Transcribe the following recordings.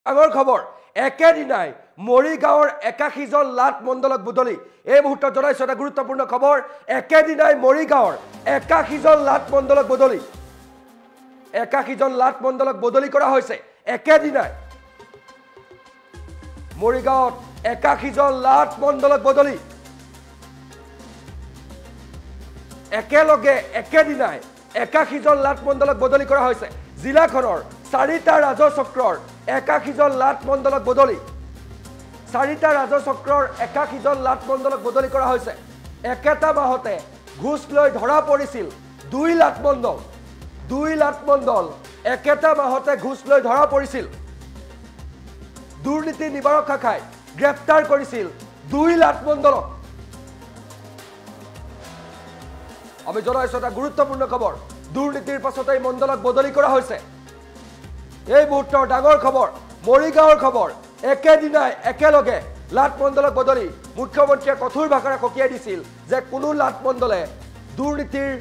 ডাঙৰ খবৰ একেদিনাই মৰিগাঁৱৰ ৮১ জন লাট মণ্ডলক বদলি এই মুহূৰ্তত জনাইছো এটা গুৰুত্বপূৰ্ণ খবৰ একেদিনাই মৰিগাঁৱৰ ৮১ জন লাট মণ্ডলক বদলি ৮১ জন লাট মণ্ডলক বদলি কৰা হৈছে একেদিনাই মৰিগাঁৱত ৮১ জন লাট মণ্ডলক বদলি একেলগে একেদিনাই ৮১ জন লাট মণ্ডলক বদলি কৰা হৈছে জিলাখনৰ চাৰিটা ৰাজচক্ৰৰ ৮১ জন লাট মণ্ডলক বদলি চাৰিটা ৰাজচক্ৰৰ ৮১ জন লাট মণ্ডলক বদলি কৰা হৈছে একেটা মাহতে ঘুষ লৈ ধৰা পৰিছিল ২ লাট মণ্ডল একেটা মাহতে ঘুষ লৈ ধৰা পৰিছিল দুৰ্নীতি নিবাৰক শাখাই গ্ৰেপ্তাৰ কৰিছিল ২ লাট মণ্ডলক আমি জনাইছো এটা গুৰুত্বপূৰ্ণ খবৰ দুৰ্নীতিৰ পাছতে মণ্ডলক বদলি কৰা হৈছে এই মুহূৰ্তৰ ডাঙৰ খবৰ মৰিগাঁৱৰ খবৰ একেদিনাই একেলগে লাট মণ্ডলক বদলি মুখ্যমন্ত্ৰীয়ে কঠোৰ ভাষাৰে ককিয়াই দিছিল যে কোনো লাট মণ্ডলে দুৰ্নীতিৰ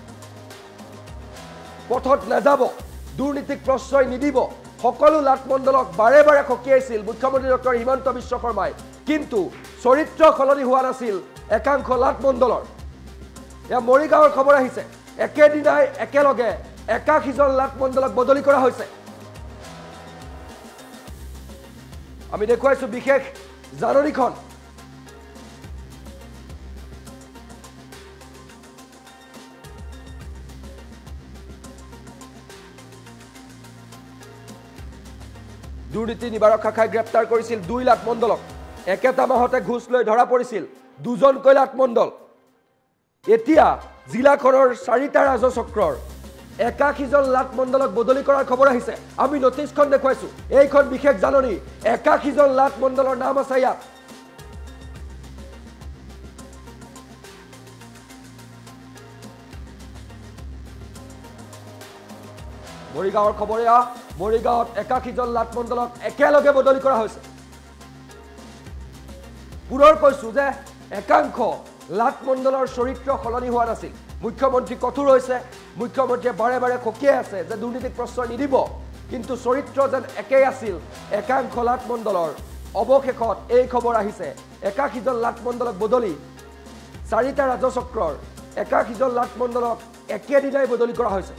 পথত নাযাব দুৰ্নীতিক প্ৰশ্ৰয় নিদিব সকলো লাট মণ্ডলক বাৰে বাৰে ককিয়াইছিল মুখ্যমন্ত্ৰী ডক্টৰ হিমন্ত বিশ্ব শৰ্মাই কিন্তু চৰিত্ৰ সলনি হোৱা নাছিল একাংশ লাট মণ্ডলৰ এয়া মৰিগাঁৱৰ খবৰ আহিছে একেদিনাই একেলগে ৮১ জন লাট মণ্ডলক বদলি কৰা হৈছে আমি দেখুৱাইছো বিশেষ জাননীখন দুৰ্নীতি নিবাৰক শাখাই গ্ৰেপ্তাৰ কৰিছিল ২ লাট মণ্ডলক একেটা মাহতে ঘুষ লৈ ধৰা পৰিছিল দুজনকৈ লাট মণ্ডল এতিয়া জিলাখনৰ চাৰিটা ৰাজচক্ৰৰ ৮১ জন লাট মণ্ডলক বদলি কৰাৰ খবৰ আহিছে আমি নটিছখন দেখুৱাইছো এইখন বিশেষ জাননী ৮১ জন লাট মণ্ডলৰ নাম আছে ইয়াত মৰিগাঁৱৰ খবৰ এয়া মৰিগাঁৱত ৮১ জন লাট মণ্ডলক একেলগে বদলি কৰা হৈছে পুনৰ কৈছো যে একাংশ লাট মণ্ডলৰ চৰিত্ৰ সলনি হোৱা নাছিল মুখ্যমন্ত্ৰী কঠোৰ হৈছে মুখ্যমন্ত্ৰীয়ে বাৰে বাৰে ককিয়াই আছে যে দুৰ্নীতিক প্ৰশ্ৰয় নিদিব কিন্তু চৰিত্ৰ যেন একেই আছিল একাংশ লাট মণ্ডলৰ অৱশেষত এই খবৰ আহিছে ৮১ জন লাট মণ্ডলক বদলি চাৰিটা ৰাজচক্ৰৰ ৮১ জন লাট মণ্ডলক একেদিনাই বদলি কৰা হৈছে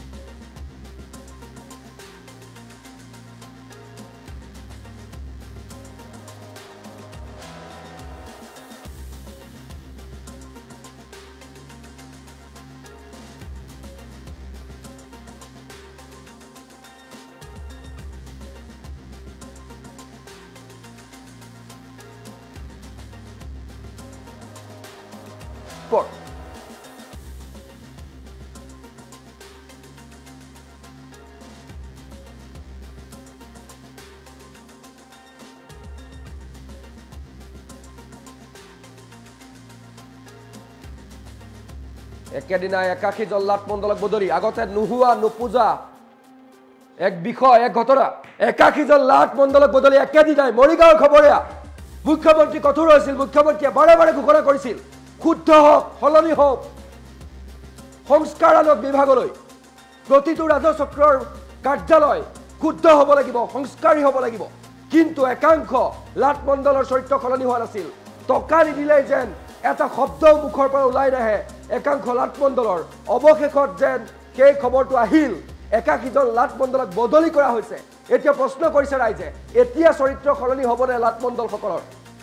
একেদিনাই ৮১ জন লাট মণ্ডলক বদলি আগতে নোহোৱা নোপূজা এক বিষয় এক ঘটনা ৮১ জন লাট মণ্ডলক বদলি একেদিনাই মৰিগাঁৱৰ খবৰীয়া মুখ্যমন্ত্ৰী কঠোৰ হৈছিল মুখ্যমন্ত্ৰীয়ে বাৰে বাৰে ঘোষণা কৰিছিল শুদ্ধ হওক সলনি হওক সংস্কাৰ আনক বিভাগলৈ প্ৰতিটো ৰাজচক্ৰৰ কাৰ্যালয় শুদ্ধ হ'ব লাগিব সংস্কাৰী হ'ব লাগিব কিন্তু একাংশ লাট মণ্ডলৰ চৰিত্ৰ সলনি হোৱা নাছিল টকা নিদিলে যেন এটা শব্দ মুখৰ পৰা ওলাই নাহে একাংশ লাট মণ্ডলৰ অৱশেষত যেন সেই খবৰটো আহিল ৮১ জন লাট মণ্ডলক বদলি কৰা হৈছে এতিয়া প্ৰশ্ন কৰিছে ৰাইজে এতিয়া চৰিত্ৰ সলনি হ'বনে লাট মণ্ডলসকলৰ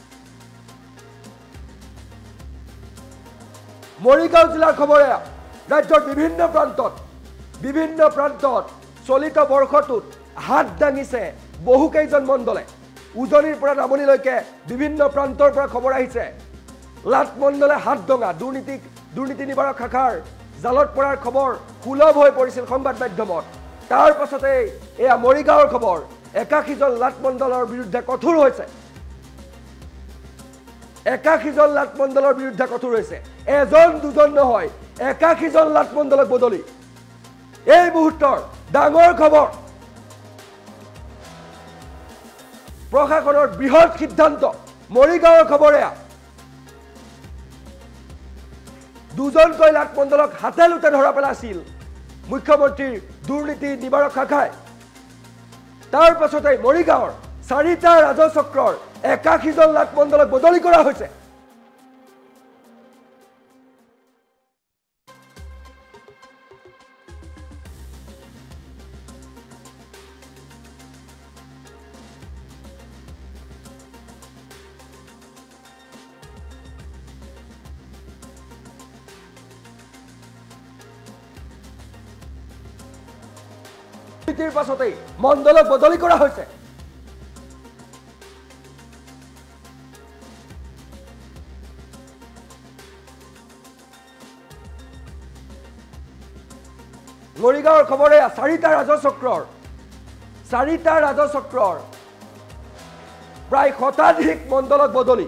মৰিগাঁও জিলাৰ খবৰে ৰাজ্যৰ বিভিন্ন প্ৰান্তত চলিত বৰ্ষটোত হাত দাঙিছে বহুকেইজন মণ্ডলে উজনিৰ পৰা নামনিলৈকে বিভিন্ন প্ৰান্তৰ পৰা খবৰ আহিছে লাট মণ্ডলে হাত দঙা দুৰ্নীতি নিবাৰক শাখাৰ জালত পৰাৰ খবৰ সুলভ হৈ পৰিছিল সংবাদ মাধ্যমত তাৰ পাছতে এয়া মৰিগাঁৱৰ খবৰ ৮১ জন লাট মণ্ডলৰ বিৰুদ্ধে কঠোৰ হৈছে ৮১ জন লাট মণ্ডলৰ বিৰুদ্ধে কঠোৰ হৈছে এজন দুজন নহয় ৮১ জন লাট মণ্ডলক বদলি এই মুহূৰ্তৰ ডাঙৰ খবৰ প্ৰশাসনৰ বৃহৎ সিদ্ধান্ত মৰিগাঁৱৰ খবৰ এয়া দুজনকৈ লাট মণ্ডলক হাতে লোটে ধৰা পেলাইছিল মুখ্যমন্ত্ৰীৰ দুৰ্নীতি নিবাৰক শাখাই তাৰ পাছতে মৰিগাঁৱৰ 4টা ৰাজচক্ৰৰ 81জন লাট মণ্ডলক বদলি কৰা হৈছে নীতিৰ পাছতে মণ্ডলক বদলি কৰা হৈছে মৰিগাঁৱৰ খবৰে 4টা ৰাজচক্ৰৰ প্ৰায় শতাধিক মণ্ডলক বদলি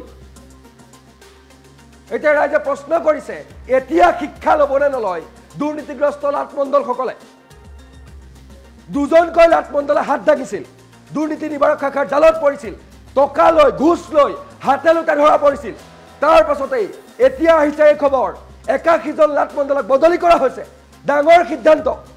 এতিয়া ৰাইজে প্ৰশ্ন কৰিছে এতিয়া শিক্ষা ল'বনে নলয় দুৰ্নীতিগ্ৰস্ত লাট মণ্ডলসকলে দুজনকৈ লাট মণ্ডলে হাত দাগিছিল দুৰ্নীতি নিবাৰক শাখাৰ জালত পৰিছিল টকা লৈ ঘুষ লৈ হাতে লুটা ধৰা পৰিছিল তাৰ পাছতেই এতিয়া আহিছে এই খবৰ 81জন লাট মণ্ডলক বদলি কৰা হৈছে ডাঙৰ সিদ্ধান্ত